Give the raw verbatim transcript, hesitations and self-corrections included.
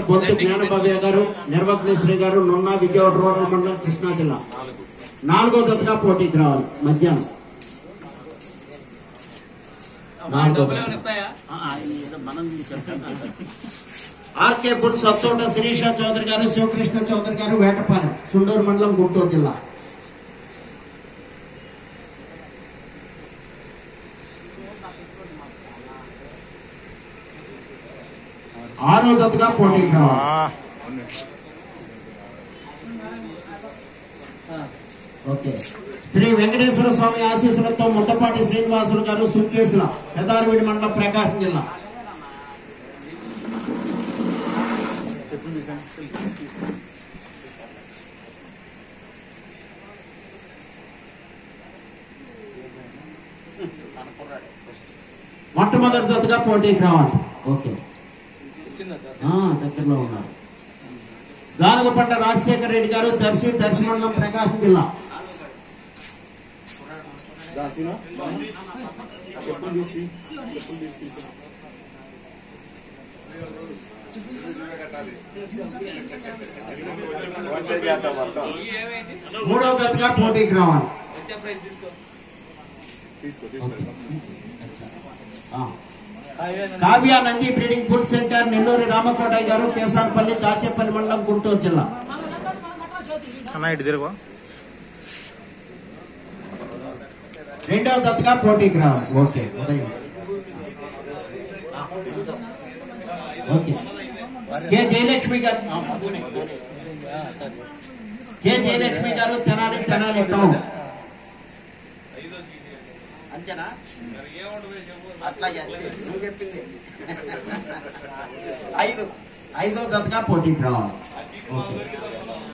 బొంతు జ్ఞానభవ్య గారు, నిర్వగ్నేశ్వరి గారు, నున్న విజయవాడ రూరల్ మండలం, కృష్ణా జిల్లా. నాలుగో జతగా పోటీకి రావాలి మధ్యాహ్నం. ఆర్కే బుల్ సత్తోట శిరీష చౌదరి గారు, శివకృష్ణ చౌదరి గారు, వేటపాలెం, సుండూరు మండలం, గుంటూరు జిల్లా. ఆరో జతగా పోటీకి రావాలి. ఓకే. శ్రీ వెంకటేశ్వర స్వామి ఆశీస్సులతో ముద్దపాటి శ్రీనివాసులు గారు, సుంకేసుల, పెదారవీడి మండలం, ప్రకాశం జిల్లా. మొట్టమొదటి జతగా పోటీకి రావాలి. ఓకే, దగ్గరలో ఉన్నారు. గానుగపట్ట రాజశేఖర రెడ్డి గారు, దర్శి, దర్శి మండలం, ప్రకాశం జిల్లా. మూడో జతగా పోటీకి రావాలి. Kavya Nandi breeding food centre, Nellore Ramakotaiah గారు, కేసానపల్లి, దాచేపల్లి మండలం, గుంటూరు జిల్లా. రెండవ జతగా పోటీకి రావాలి. ఓకే, ఉదయం. ఓకే. కె జయలక్ష్మి గారు, కె జయలక్ష్మి గారు, తెనాలి, తెనాలి టౌన్. అంతేనా? అట్లాగే నువ్వు చెప్పింది. ఐదు ఐదో జతగా పోటీకి రావాలి. ఓకే.